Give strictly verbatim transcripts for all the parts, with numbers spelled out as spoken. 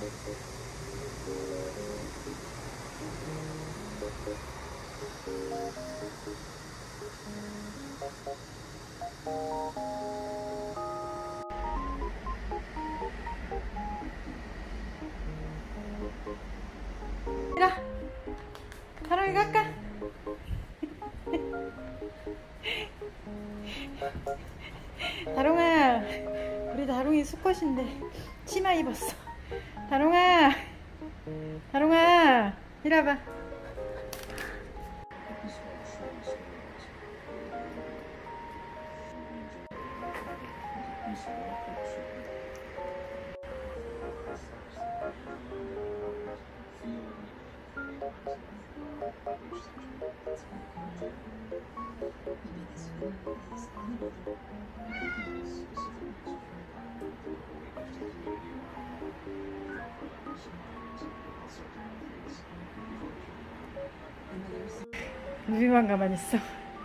이라 다롱이 갈까? 다롱아, 우리 다롱이 수컷인데 치마 입었어. 다롱아, 다롱아, 이리 와봐. 루비만 가만히 있어.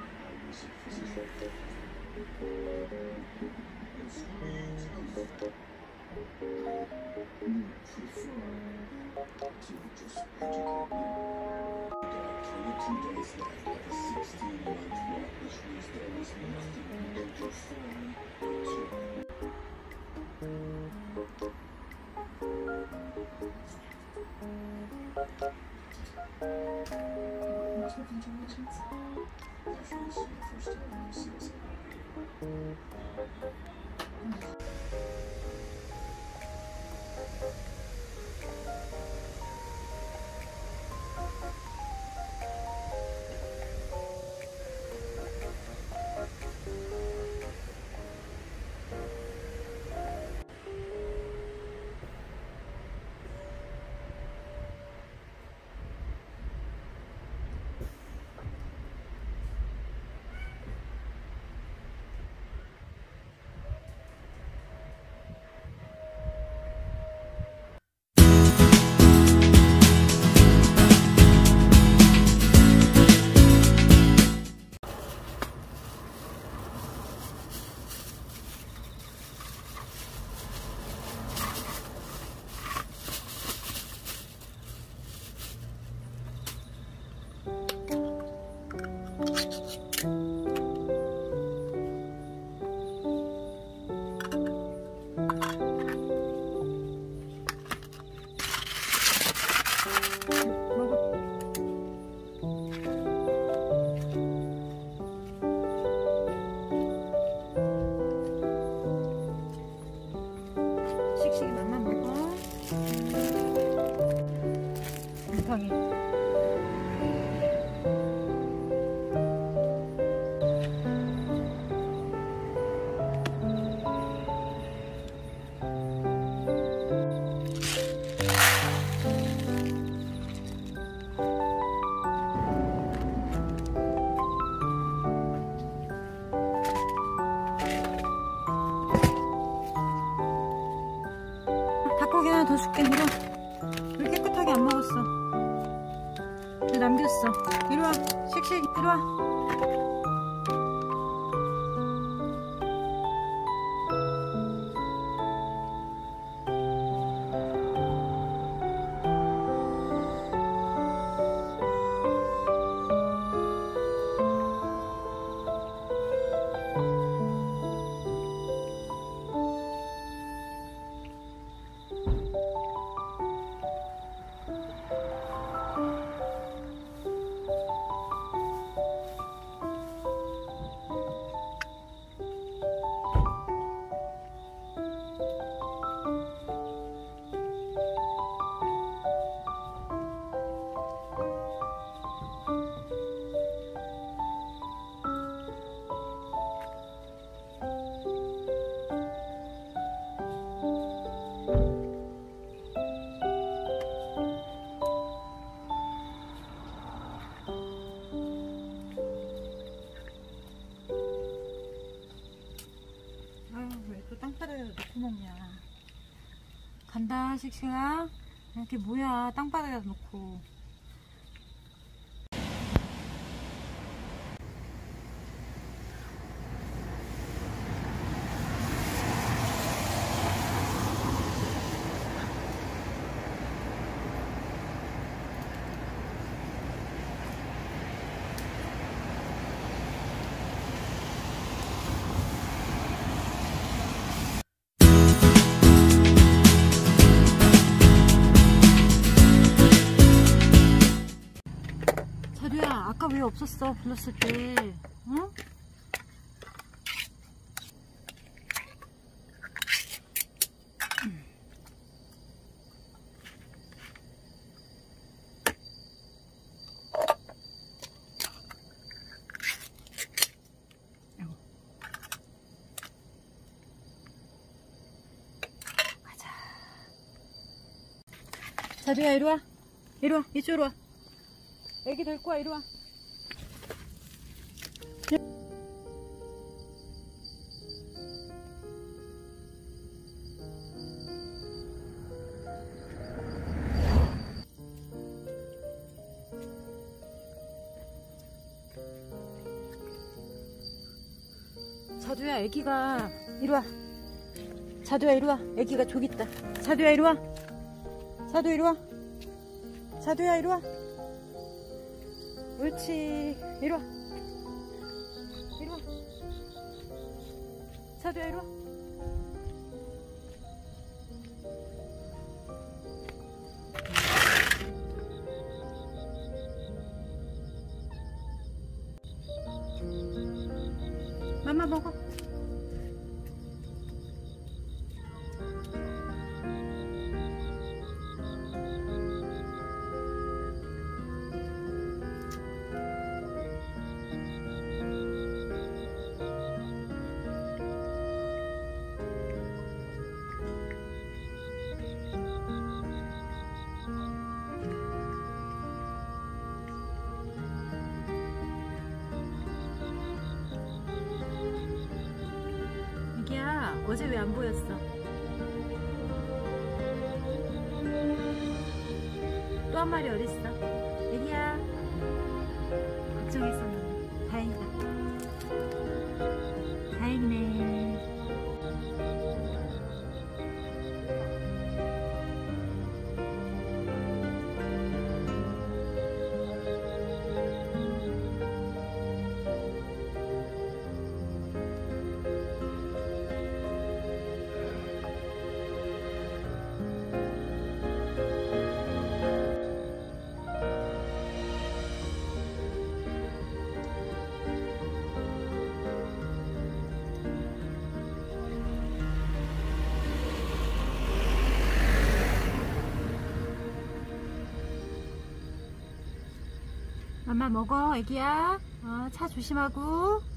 씩씩이 맘만 먹어. 곰팡이. 닭고기 하나 더 줄게. 이리 와. 물 깨끗하게 안 먹었어. 왜 남겼어? 이리 와. 씩씩 이리 와. 땅바닥에다 놓고 먹냐. 간다 씩씩아. 이렇게 뭐야 땅바닥에다 놓고. 없었어 불렀을 때. 응? 자두야 이리와. 이리와 이쪽으로 와. 애기 데리고 와. 이리와. 자두야 애기가 이리와. 자두야 이리와. 애기가 저기 있다. 자두야 이리와. 자두 이리와. 자두야 이리와. 옳지. 이리와. 이리와. 자두야 이리와. 맘마 먹어. 애기야 어제 왜 안 보였어? 또 한 마리 어딨어? 애기야 걱정했었는데 다행이다. 다행이네. 맘마 먹어 애기야. 어, 차 조심하고.